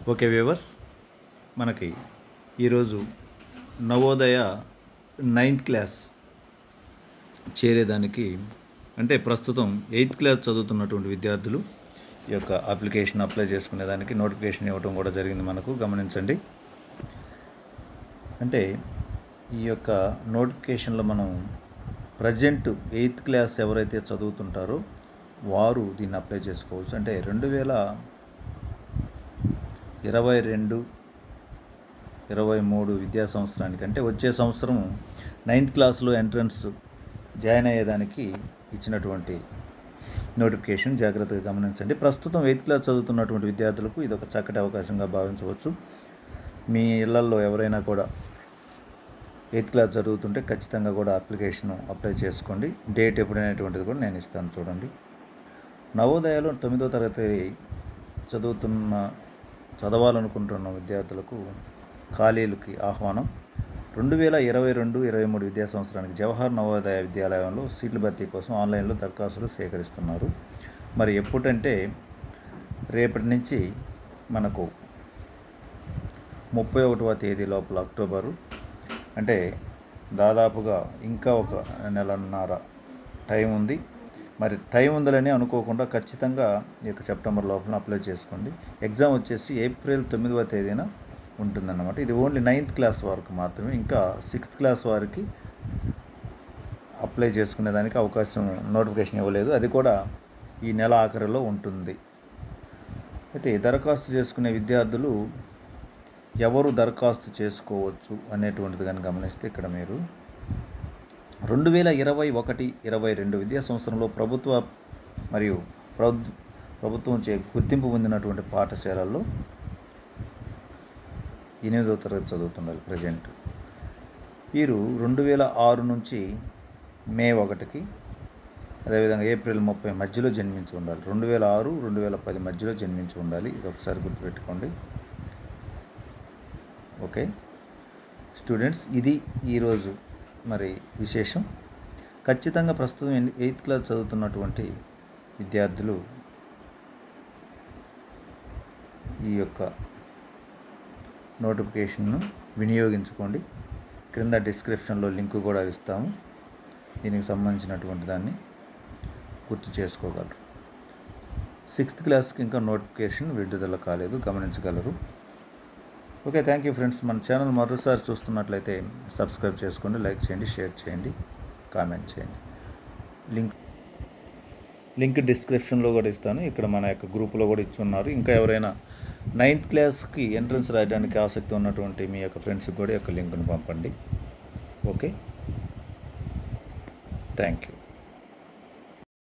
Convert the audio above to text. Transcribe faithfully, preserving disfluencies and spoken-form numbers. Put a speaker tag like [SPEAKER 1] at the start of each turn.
[SPEAKER 1] Okay viewers, మనకి ఈరోజు Navodaya ninth class చేరేదానికి అంటే ప్రస్తుతం ఎయిత్ క్లాస్ చదువుతున్నటువంటి విద్యార్థులు ఈ యొక్క అప్లికేషన్ అప్లై చేసుకునేదానికి నోటిఫికేషన్ ఇవ్వడం కూడా జరిగింది. మనకు గమనించండి. అంటే ఈ యొక్క నోటిఫికేషన్లో మనం ప్రజెంట్ ఎయిత్ క్లాస్ ఎవరైతే చదువుతుంటారో వారు దీన్ని అప్లై చేసుకోవచ్చు. అంటే రెండు వేల ఇరవై రెండు ఇరవై మూడు విద్యా సంవత్సరానికి అంటే వచ్చే సంవత్సరం నైన్త్ క్లాస్లో ఎంట్రన్స్ జాయిన్ అయ్యేదానికి ఇచ్చినటువంటి నోటిఫికేషన్. జాగ్రత్తగా గమనించండి. ప్రస్తుతం ఎయిత్ క్లాస్ చదువుతున్నటువంటి విద్యార్థులకు ఇది ఒక చక్కటి అవకాశంగా భావించవచ్చు. మీ ఇళ్లల్లో ఎవరైనా కూడా ఎయిత్ క్లాస్ చదువుతుంటే ఖచ్చితంగా కూడా అప్లికేషన్ అప్లై చేసుకోండి. డేట్ ఎప్పుడైనటువంటిది కూడా నేను ఇస్తాను. చూడండి, నవోదయలో తొమ్మిదో తరగతి చదువుతున్న చదవాలనుకుంటున్న విద్యార్థులకు ఖాళీలకి ఆహ్వానం. రెండు వేల ఇరవై రెండు ఇరవై మూడు విద్యా సంవత్సరానికి జవహర్ నవోదయ విద్యాలయంలో సీట్ల భర్తీ కోసం ఆన్లైన్లో దరఖాస్తులు సేకరిస్తున్నారు. మరి ఎప్పుడంటే రేపటి నుంచి మనకు ముప్పై ఒకటవ తేదీ లోపల అక్టోబరు, అంటే దాదాపుగా ఇంకా ఒక నెలన్నర టైం ఉంది. మరి టైం ఉందని అనుకోకుండా ఖచ్చితంగా ఈ యొక్క సెప్టెంబర్ లోపల అప్లై చేసుకోండి. ఎగ్జామ్ వచ్చేసి ఏప్రిల్ తొమ్మిదవ తేదీన ఉంటుందన్నమాట. ఇది ఓన్లీ నైన్త్ క్లాస్ వరకు మాత్రమే. ఇంకా సిక్స్త్ క్లాస్ వారికి అప్లై చేసుకునేదానికి అవకాశం నోటిఫికేషన్ ఇవ్వలేదు. అది కూడా ఈ నెల ఆఖరిలో ఉంటుంది. అయితే దరఖాస్తు చేసుకునే విద్యార్థులు ఎవరు దరఖాస్తు చేసుకోవచ్చు అనేటువంటిది కానీ గమనిస్తే ఇక్కడ మీరు రెండు వేల ఇరవై ఒకటి ఇరవై రెండు విద్యా సంవత్సరంలో ప్రభుత్వ మరియు ప్రభు ప్రభుత్వం చే గుర్తింపు పొందినటువంటి పాఠశాలల్లో ఎనిమిదవ తరగతి చదువుతున్నారు ప్రజెంట్. వీరు రెండు వేల ఆరు నుంచి మే ఒకటికి అదేవిధంగా ఏప్రిల్ ముప్పై మధ్యలో జన్మించి ఉండాలి. రెండు వేల ఆరు రెండు వేల పది మధ్యలో జన్మించి ఉండాలి. ఇది ఒకసారి గుర్తుపెట్టుకోండి. ఓకే స్టూడెంట్స్, ఇది ఈరోజు మరి విశేషం. ఖచ్చితంగా ప్రస్తుతం ఎయిత్ క్లాస్ చదువుతున్నటువంటి విద్యార్థులు ఈ యొక్క నోటిఫికేషన్ను వినియోగించుకోండి. క్రింద డిస్క్రిప్షన్లో లింక్ కూడా ఇస్తాము. దీనికి సంబంధించినటువంటి దాన్ని గుర్తు చేసుకోగలరు. సిక్స్త్ క్లాస్కి ఇంకా నోటిఫికేషన్ విడుదల కాలేదు, గమనించగలరు. Okay, thank you friends. మన ఛానల్ మరోసారి చూస్తున్నట్లయితే సబ్స్క్రైబ్ చేసుకోండి, లైక్ చేయండి, షేర్ చేయండి, కామెంట్ చేయండి. లింక్ లింక్ డిస్క్రిప్షన్లో కూడా ఇస్తాను. ఇక్కడ మన యొక్క గ్రూప్లో కూడా ఇచ్చి ఉన్నారు. ఇంకా ఎవరైనా నైన్త్ క్లాస్కి ఎంట్రన్స్ రాయడానికి ఆసక్తి ఉన్నటువంటి మీ యొక్క ఫ్రెండ్స్కి కూడా యొక్క లింక్ను పంపండి. Okay, thank you.